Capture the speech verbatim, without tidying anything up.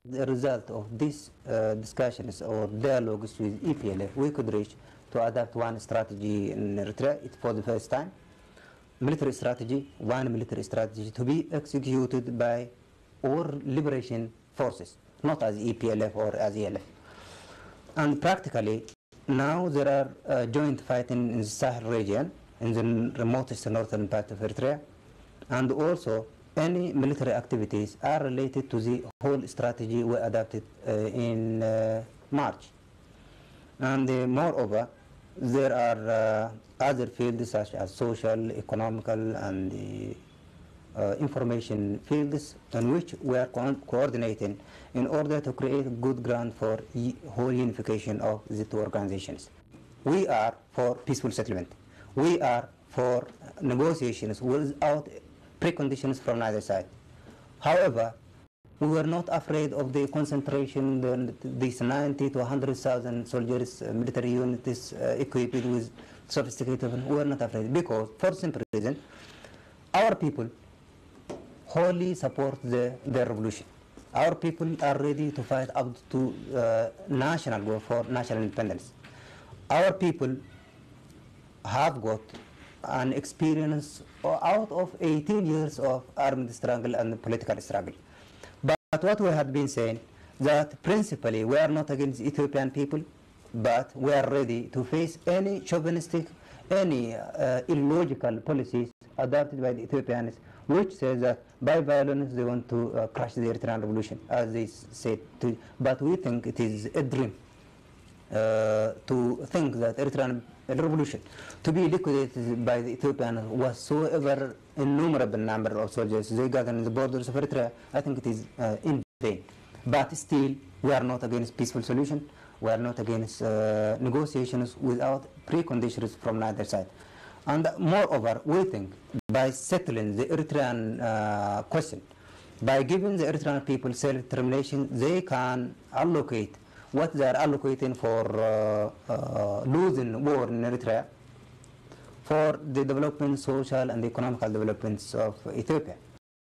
the result of these uh, discussions or dialogues with E P L F, we could reach to adapt one strategy in Eritrea. It's for the first time. Military strategy, one military strategy to be executed by all liberation forces, not as E P L F or as E L F. And practically, now there are uh, joint fighting in the Sahel region, in the remotest northern part of Eritrea, and also any military activities are related to the whole strategy we adopted uh, in uh, March. And uh, moreover, there are uh, other fields such as social, economical, and the uh, information fields in which we are co coordinating in order to create a good ground for whole unification of the two organizations. We are for peaceful settlement. We are for negotiations without preconditions from neither side. However, we were not afraid of the concentration, the, these ninety to one hundred thousand soldiers, uh, military units uh, equipped with sophisticated weapons. We were not afraid because, for the simple reason, our people wholly support the, the revolution. Our people are ready to fight up to uh, national goal for national independence. Our people have got an experience out of eighteen years of armed struggle and political struggle. But what we have been saying, that principally we are not against Ethiopian people, but we are ready to face any chauvinistic, any uh, illogical policies adopted by the Ethiopians, which says that by violence they want to uh, crush the Eritrean revolution, as they said. To, but we think it is a dream uh, to think that Eritrean revolution to be liquidated by the Ethiopians whatsoever innumerable number of soldiers they got in the borders of Eritrea. I think it is uh, in vain. But still, we are not against peaceful solution. We are not against uh, negotiations without preconditions from neither side. And moreover, we think by settling the Eritrean uh, question, by giving the Eritrean people self-determination, they can allocate what they are allocating for uh, uh, losing war in Eritrea for the development, social and economical developments of Ethiopia.